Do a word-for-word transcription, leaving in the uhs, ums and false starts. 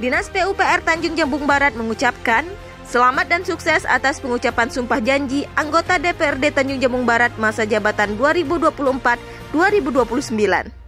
Dinas P U P R Tanjung Jambung Barat mengucapkan selamat dan sukses atas pengucapan sumpah janji anggota D P R D Tanjung Jambung Barat masa jabatan dua ribu dua puluh empat sampai dua ribu dua puluh sembilan.